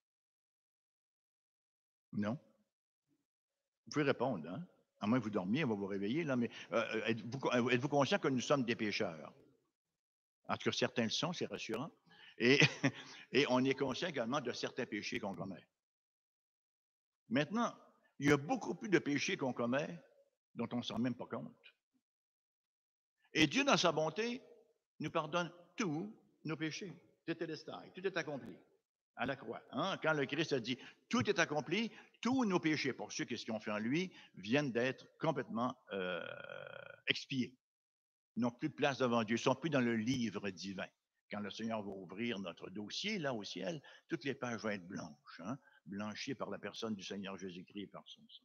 Non? Vous pouvez répondre, hein? À moins que vous dormiez, on va vous réveiller, là, mais êtes-vous conscient que nous sommes des pécheurs? En tout cas, certains le sont, c'est rassurant. Et, et on est conscient également de certains péchés qu'on commet. Maintenant, il y a beaucoup plus de péchés qu'on commet dont on ne s'en rend même pas compte. Et Dieu, dans sa bonté, nous pardonne tous nos péchés. Tout est accompli. à la croix. Hein? Quand le Christ a dit « Tout est accompli », tous nos péchés, pour ceux qui se ont fait en lui, viennent d'être complètement expiés. Ils n'ont plus de place devant Dieu. Ils ne sont plus dans le livre divin. Quand le Seigneur va ouvrir notre dossier, là, au ciel, toutes les pages vont être blanches, hein? Blanchies par la personne du Seigneur Jésus-Christ et par son sang.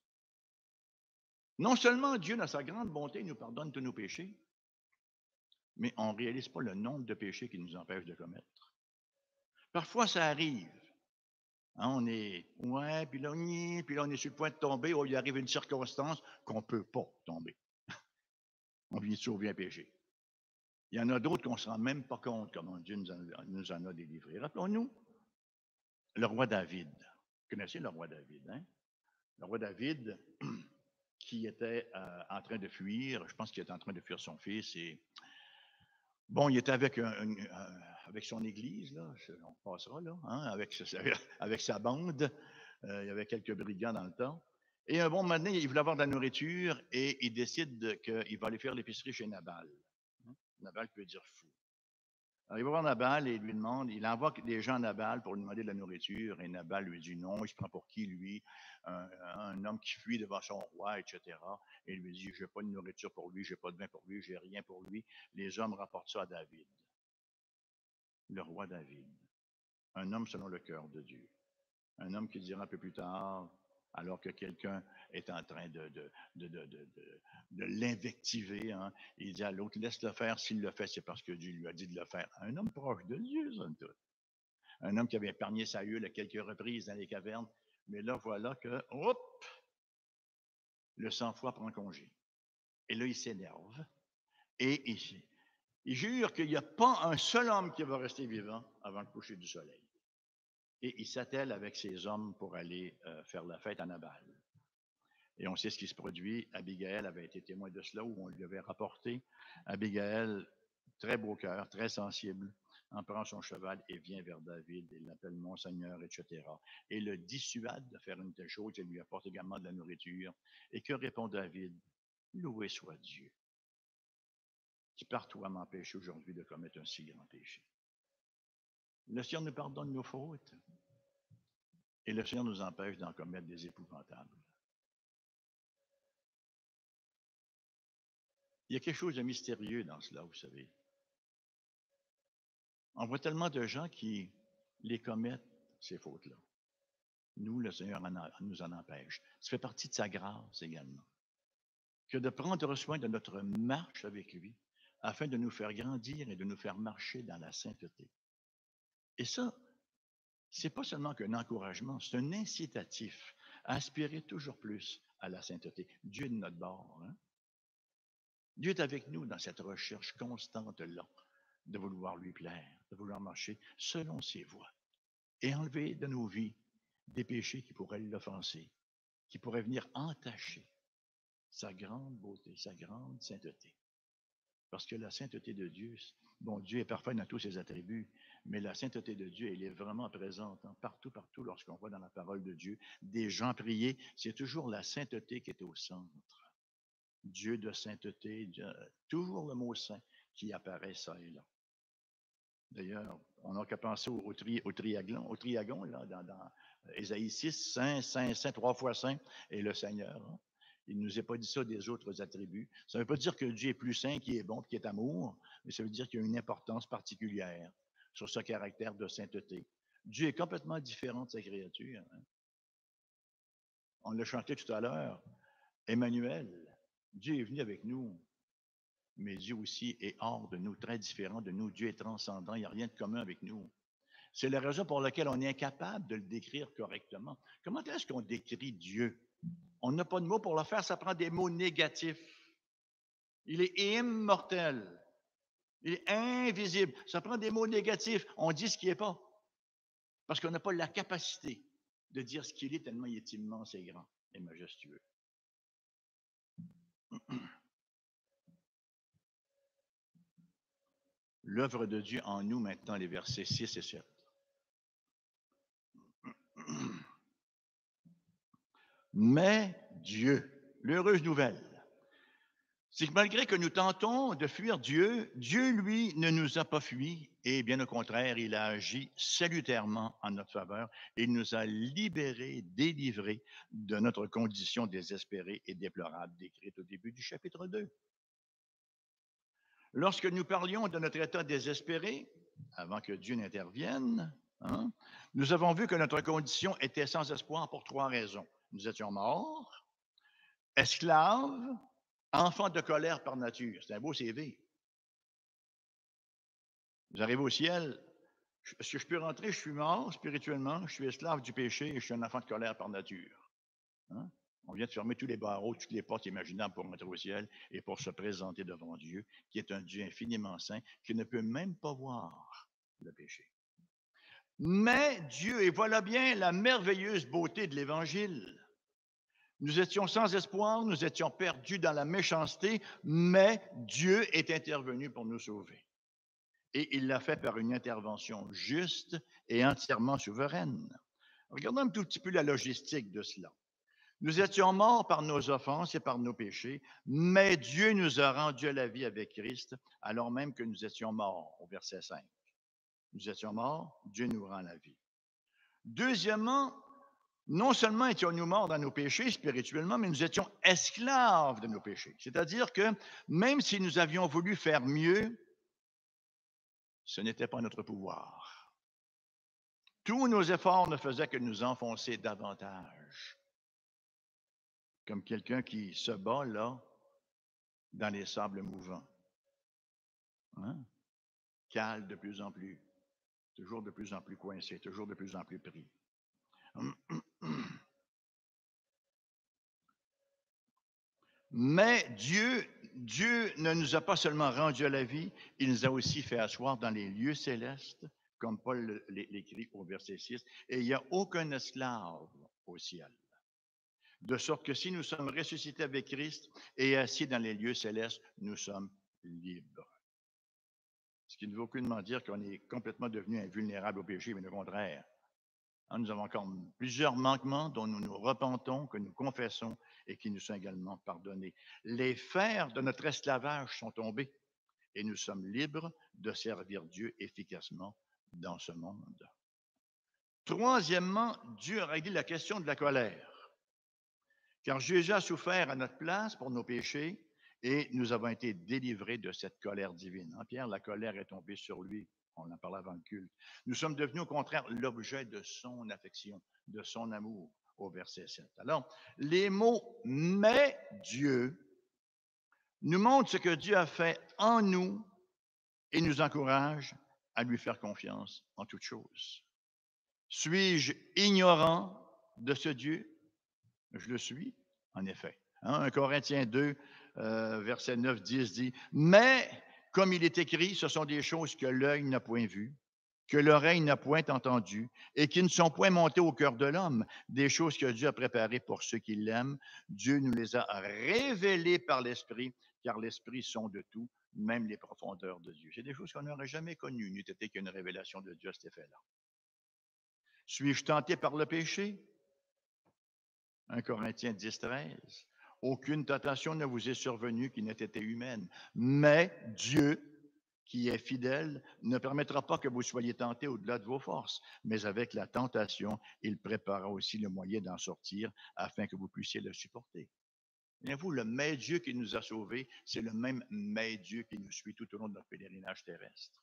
Non seulement Dieu, dans sa grande bonté, nous pardonne tous nos péchés, mais on ne réalise pas le nombre de péchés qu'il nous empêche de commettre. Parfois, ça arrive. Hein, on est, ouais, puis là, on est sur le point de tomber, il arrive une circonstance qu'on ne peut pas tomber. On vient de sauver un péché. Il y en a d'autres qu'on ne se rend même pas compte comment Dieu nous en a délivrés. Rappelons-nous, le roi David. Vous connaissez le roi David, hein? Le roi David, qui était en train de fuir, je pense qu'il était en train de fuir son fils, et bon, il était avec son église, là, on passera là, hein, avec sa bande. Il y avait quelques brigands dans le temps. Et un bon moment donné, il voulait avoir de la nourriture et il décide qu'il va aller faire l'épicerie chez Nabal. Nabal peut dire fou. Alors, il va voir Nabal et il lui demande, il envoie des gens à Nabal pour lui demander de la nourriture, et Nabal lui dit non, il se prend pour qui, lui, un homme qui fuit devant son roi, etc. Et il lui dit, je n'ai pas de nourriture pour lui, je n'ai pas de vin pour lui, j'ai rien pour lui. Les hommes rapportent ça à David, le roi David, un homme selon le cœur de Dieu. Un homme qui dira un peu plus tard, alors que quelqu'un est en train de l'invectiver, hein, il dit à l'autre, laisse-le faire, s'il le fait, c'est parce que Dieu lui a dit de le faire. Un homme proche de Dieu, somme toute. Un homme qui avait épargné Saül à quelques reprises dans les cavernes, mais là, voilà que, hop, le sang-froid prend congé. Et là, il s'énerve et il jure qu'il n'y a pas un seul homme qui va rester vivant avant le coucher du soleil. Et il s'attelle avec ses hommes pour aller faire la fête à Nabal. Et on sait ce qui se produit. Abigail avait été témoin de cela, où on lui avait rapporté. Abigail, très beau cœur, très sensible, en prend son cheval et vient vers David et l'appelle Monseigneur, etc. Et le dissuade de faire une telle chose et lui apporte également de la nourriture. Et que répond David? Loué soit Dieu, qui par toi m'empêche aujourd'hui de commettre un si grand péché. Le Seigneur nous pardonne nos fautes. Et le Seigneur nous empêche d'en commettre des épouvantables. Il y a quelque chose de mystérieux dans cela, vous savez. On voit tellement de gens qui les commettent, ces fautes-là. Nous, le Seigneur nous en empêche. Ça fait partie de sa grâce également. Que de prendre soin de notre marche avec lui, afin de nous faire grandir et de nous faire marcher dans la sainteté. Et ça, c'est pas seulement qu'un encouragement, c'est un incitatif à aspirer toujours plus à la sainteté. Dieu est de notre bord. Hein? Dieu est avec nous dans cette recherche constante-là de vouloir lui plaire, de vouloir marcher selon ses voies et enlever de nos vies des péchés qui pourraient l'offenser, qui pourraient venir entacher sa grande beauté, sa grande sainteté. Parce que la sainteté de Dieu, bon, Dieu est parfait dans tous ses attributs, mais la sainteté de Dieu, elle est vraiment présente hein, partout, lorsqu'on voit dans la parole de Dieu des gens prier, c'est toujours la sainteté qui est au centre. Dieu de sainteté, toujours le mot saint qui apparaît ça et là. D'ailleurs, on n'a qu'à penser au triagon là, dans Ésaïe 6, saint, saint, saint, 3 fois saint, et le Seigneur. Hein. Il ne nous a pas dit ça des autres attributs. Ça ne veut pas dire que Dieu est plus saint, qu'il est bon, qu'il est amour, mais ça veut dire qu'il y a une importance particulière sur ce caractère de sainteté. Dieu est complètement différent de sa créature. Hein. On l'a chanté tout à l'heure. Emmanuel, Dieu est venu avec nous, mais Dieu aussi est hors de nous, très différent de nous. Dieu est transcendant, il n'y a rien de commun avec nous. C'est la raison pour laquelle on est incapable de le décrire correctement. Comment est-ce qu'on décrit Dieu? On n'a pas de mots pour le faire, ça prend des mots négatifs. Il est immortel. Il est invisible. Ça prend des mots négatifs. On dit ce qui n'est pas. Parce qu'on n'a pas la capacité de dire ce qu'il est, tellement il est immense et grand et majestueux. L'œuvre de Dieu en nous maintenant, les versets 6 et 7. Mais Dieu, l'heureuse nouvelle, C'est que malgré que nous tentons de fuir Dieu, Dieu, lui, ne nous a pas fui et bien au contraire, il a agi salutairement en notre faveur et il nous a libérés, délivrés de notre condition désespérée et déplorable décrite au début du chapitre 2. Lorsque nous parlions de notre état désespéré, avant que Dieu n'intervienne, hein, nous avons vu que notre condition était sans espoir pour trois raisons. Nous étions morts, esclaves, enfants de colère par nature. C'est un beau CV. Vous arrivez au ciel, est-ce que je peux rentrer? Je suis mort spirituellement, je suis esclave du péché et je suis un enfant de colère par nature. Hein? On vient de fermer tous les barreaux, toutes les portes imaginables pour entrer au ciel et pour se présenter devant Dieu, qui est un Dieu infiniment saint, qui ne peut même pas voir le péché. Mais Dieu, et voilà bien la merveilleuse beauté de l'Évangile. Nous étions sans espoir, nous étions perdus dans la méchanceté, mais Dieu est intervenu pour nous sauver. Et il l'a fait par une intervention juste et entièrement souveraine. Regardons un tout petit peu la logistique de cela. Nous étions morts par nos offenses et par nos péchés, mais Dieu nous a rendus à la vie avec Christ, alors même que nous étions morts, au verset 5. Nous étions morts, Dieu nous rend la vie. Deuxièmement, non seulement étions-nous morts dans nos péchés spirituellement, mais nous étions esclaves de nos péchés. C'est-à-dire que même si nous avions voulu faire mieux, ce n'était pas notre pouvoir. Tous nos efforts ne faisaient que nous enfoncer davantage, comme quelqu'un qui se bat là dans les sables mouvants. Hein? Cale de plus en plus, toujours de plus en plus coincé, toujours de plus en plus pris. Mais Dieu ne nous a pas seulement rendus à la vie, il nous a aussi fait asseoir dans les lieux célestes, comme Paul l'écrit au verset 6, et il n'y a aucun esclave au ciel. De sorte que si nous sommes ressuscités avec Christ et assis dans les lieux célestes, nous sommes libres. Ce qui ne veut aucunement dire qu'on est complètement devenu invulnérable au péché, mais au contraire. Nous avons encore plusieurs manquements dont nous nous repentons, que nous confessons et qui nous sont également pardonnés. Les fers de notre esclavage sont tombés et nous sommes libres de servir Dieu efficacement dans ce monde. Troisièmement, Dieu a réglé la question de la colère. Car Jésus a souffert à notre place pour nos péchés et nous avons été délivrés de cette colère divine. Pierre, la colère est tombée sur lui. On en parlait avant le culte. Nous sommes devenus au contraire l'objet de son affection, de son amour, au verset 7. Alors, les mots « mais Dieu » nous montrent ce que Dieu a fait en nous et nous encourage à lui faire confiance en toutes choses. Suis-je ignorant de ce Dieu? Je le suis, en effet. 1 Corinthiens 2, verset 9-10 dit, « Mais, comme il est écrit, ce sont des choses que l'œil n'a point vues, que l'oreille n'a point entendues, et qui ne sont point montées au cœur de l'homme, des choses que Dieu a préparées pour ceux qui l'aiment. Dieu nous les a révélées par l'Esprit, car l'Esprit sonde tout, même les profondeurs de Dieu. » C'est des choses qu'on n'aurait jamais connues, n'eût été qu'une révélation de Dieu à cet effet-là. Suis-je tenté par le péché? 1 Corinthiens 10, 13. Aucune tentation ne vous est survenue qui n'ait été humaine, mais Dieu, qui est fidèle, ne permettra pas que vous soyez tentés au-delà de vos forces, mais avec la tentation, il préparera aussi le moyen d'en sortir afin que vous puissiez le supporter. Voyez-vous, le mais Dieu qui nous a sauvés, c'est le même mais Dieu qui nous suit tout au long de notre pèlerinage terrestre.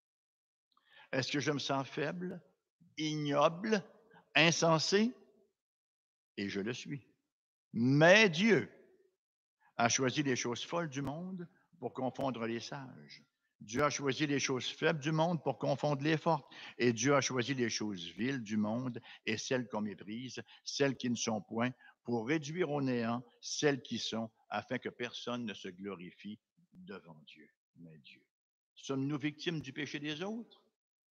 Est-ce que je me sens faible, ignoble, insensé? Et je le suis. Mais Dieu a choisi les choses folles du monde pour confondre les sages. Dieu a choisi les choses faibles du monde pour confondre les fortes. Et Dieu a choisi les choses viles du monde et celles qu'on méprise, celles qui ne sont point, pour réduire au néant celles qui sont, afin que personne ne se glorifie devant Dieu. Mais Dieu. Sommes-nous victimes du péché des autres?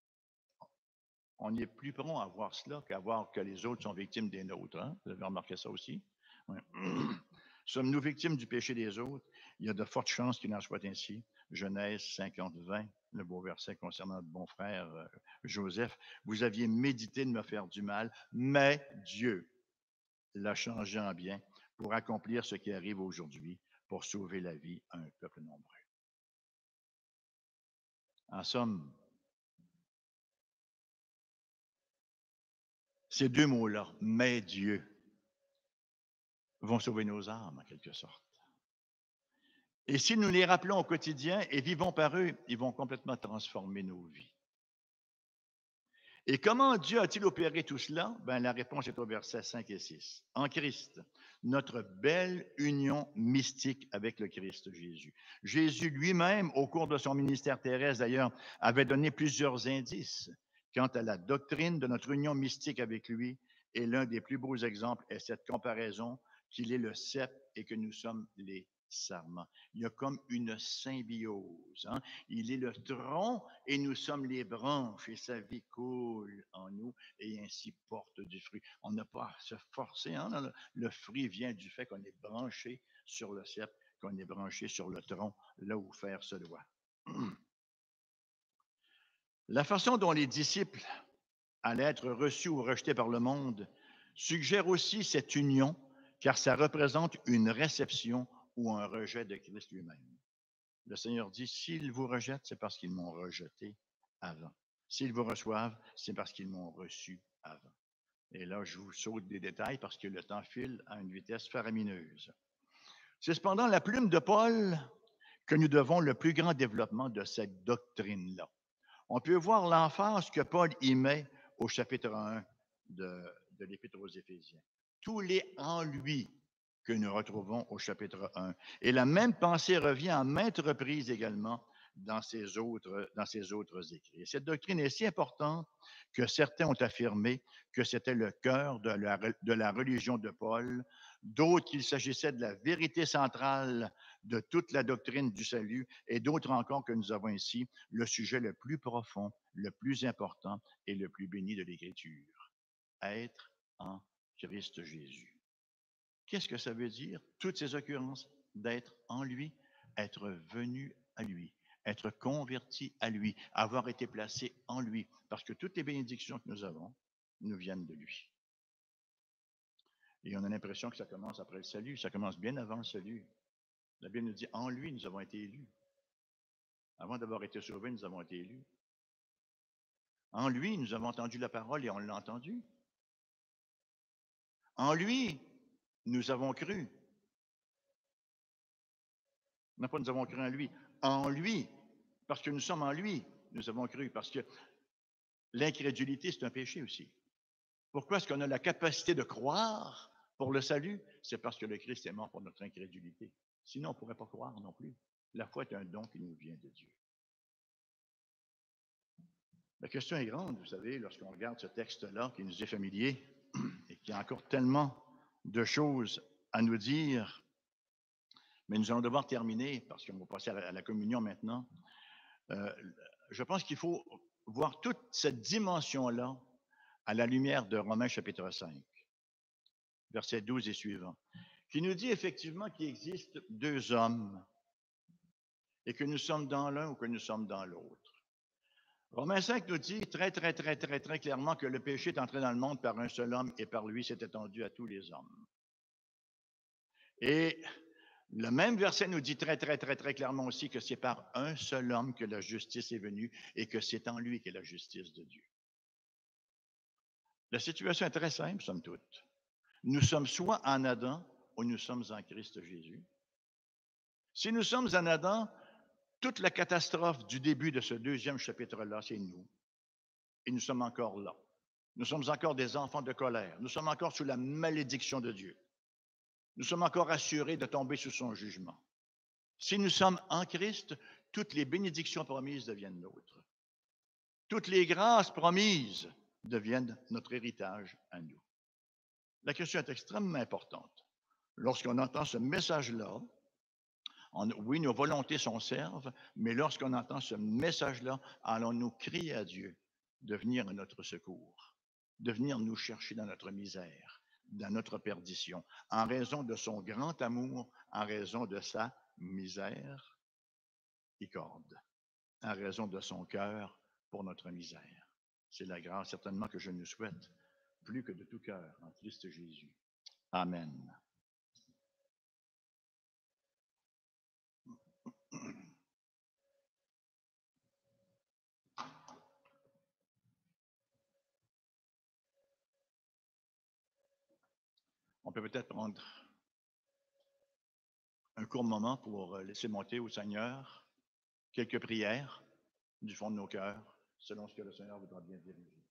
On est plus prompt à voir cela qu'à voir que les autres sont victimes des nôtres. Hein? Vous avez remarqué ça aussi? Oui. Sommes-nous victimes du péché des autres? Il y a de fortes chances qu'il en soit ainsi. Genèse 50, 20, le beau verset concernant notre bon frère Joseph. Vous aviez médité de me faire du mal, mais Dieu l'a changé en bien pour accomplir ce qui arrive aujourd'hui, pour sauver la vie à un peuple nombreux. En somme, ces deux mots-là, mais Dieu, vont sauver nos âmes en quelque sorte. Et si nous les rappelons au quotidien et vivons par eux, ils vont complètement transformer nos vies. Et comment Dieu a-t-il opéré tout cela? Ben, la réponse est au verset 5 et 6. En Christ, notre belle union mystique avec le Christ Jésus. Jésus lui-même, au cours de son ministère terrestre d'ailleurs, avait donné plusieurs indices quant à la doctrine de notre union mystique avec lui. Et l'un des plus beaux exemples est cette comparaison qu'il est le cep et que nous sommes les sarments. Il y a comme une symbiose. Hein? Il est le tronc et nous sommes les branches et sa vie coule en nous et ainsi porte du fruit. On n'a pas à se forcer. Hein? Le fruit vient du fait qu'on est branché sur le cep, qu'on est branché sur le tronc, là où faire se doit. La façon dont les disciples allaient être reçus ou rejetés par le monde suggère aussi cette union, car ça représente une réception ou un rejet de Christ lui-même. Le Seigneur dit, s'ils vous rejettent, c'est parce qu'ils m'ont rejeté avant. S'ils vous reçoivent, c'est parce qu'ils m'ont reçu avant. Et là, je vous saute des détails parce que le temps file à une vitesse faramineuse. C'est cependant la plume de Paul que nous devons le plus grand développement de cette doctrine-là. On peut voir l'emphase que Paul y met au chapitre 1 de l'Épître aux Éphésiens. Tous les en lui que nous retrouvons au chapitre 1. Et la même pensée revient à maintes reprises également dans ces autres écrits. Et cette doctrine est si importante que certains ont affirmé que c'était le cœur de la religion de Paul, d'autres qu'il s'agissait de la vérité centrale de toute la doctrine du salut, et d'autres encore que nous avons ici le sujet le plus profond, le plus important et le plus béni de l'Écriture. Être en Christ Jésus. Qu'est-ce que ça veut dire, toutes ces occurrences d'être en lui, être venu à lui, être converti à lui, avoir été placé en lui, parce que toutes les bénédictions que nous avons nous viennent de lui. Et on a l'impression que ça commence après le salut, ça commence bien avant le salut. La Bible nous dit, en lui, nous avons été élus. Avant d'avoir été sauvés, nous avons été élus. En lui, nous avons entendu la parole et on l'a entendu. En lui, nous avons cru. Non pas nous avons cru en lui, en lui, parce que nous sommes en lui, nous avons cru, parce que l'incrédulité, c'est un péché aussi. Pourquoi est-ce qu'on a la capacité de croire pour le salut? C'est parce que le Christ est mort pour notre incrédulité. Sinon, on ne pourrait pas croire non plus. La foi est un don qui nous vient de Dieu. La question est grande, vous savez, lorsqu'on regarde ce texte-là qui nous est familier et qui a encore tellement de choses à nous dire. Mais nous allons devoir terminer parce qu'on va passer à la communion maintenant. Je pense qu'il faut voir toute cette dimension-là à la lumière de Romains chapitre 5, versets 12 et suivants, qui nous dit effectivement qu'il existe deux hommes et que nous sommes dans l'un ou que nous sommes dans l'autre. Romains 5 nous dit très clairement que le péché est entré dans le monde par un seul homme et par lui s'est étendu à tous les hommes. Et le même verset nous dit très clairement aussi que c'est par un seul homme que la justice est venue et que c'est en lui qu'est la justice de Dieu. La situation est très simple, somme toute. Nous sommes soit en Adam ou nous sommes en Christ Jésus. Si nous sommes en Adam, toute la catastrophe du début de ce deuxième chapitre-là, c'est nous. Et nous sommes encore là. Nous sommes encore des enfants de colère. Nous sommes encore sous la malédiction de Dieu. Nous sommes encore assurés de tomber sous son jugement. Si nous sommes en Christ, toutes les bénédictions promises deviennent nôtres. Toutes les grâces promises deviennent notre héritage à nous. La question est extrêmement importante. Lorsqu'on entend ce message-là, oui, nos volontés sont serves, mais lorsqu'on entend ce message-là, allons-nous crier à Dieu de venir à notre secours, de venir nous chercher dans notre misère, dans notre perdition, en raison de son grand amour, en raison de sa misère, en raison de son cœur pour notre misère. C'est la grâce certainement que je nous souhaite, plus que de tout cœur, en Christ Jésus. Amen. On peut peut-être prendre un court moment pour laisser monter au Seigneur quelques prières du fond de nos cœurs, selon ce que le Seigneur voudra bien diriger.